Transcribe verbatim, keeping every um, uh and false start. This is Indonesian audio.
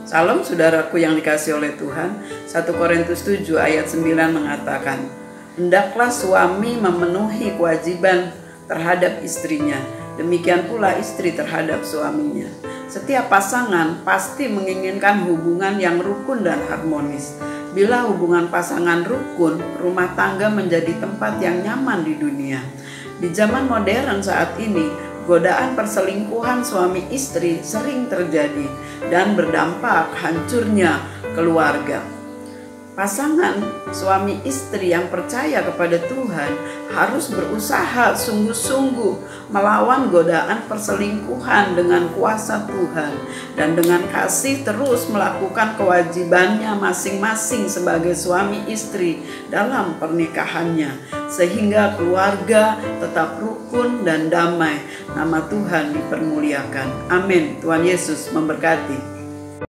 Salam saudaraku yang dikasihi oleh Tuhan. satu Korintus tujuh ayat sembilan mengatakan, hendaklah suami memenuhi kewajiban terhadap istrinya, demikian pula istri terhadap suaminya. Setiap pasangan pasti menginginkan hubungan yang rukun dan harmonis. Bila hubungan pasangan rukun, rumah tangga menjadi tempat yang nyaman di dunia. Di zaman modern saat ini, godaan perselingkuhan suami istri sering terjadi dan berdampak hancurnya keluarga. Pasangan suami istri yang percaya kepada Tuhan harus berusaha sungguh-sungguh melawan godaan perselingkuhan dengan kuasa Tuhan dan dengan kasih terus melakukan kewajibannya masing-masing sebagai suami istri dalam pernikahannya, sehingga keluarga tetap rukun dan damai. Nama Tuhan dipermuliakan. Amin. Tuhan Yesus memberkati.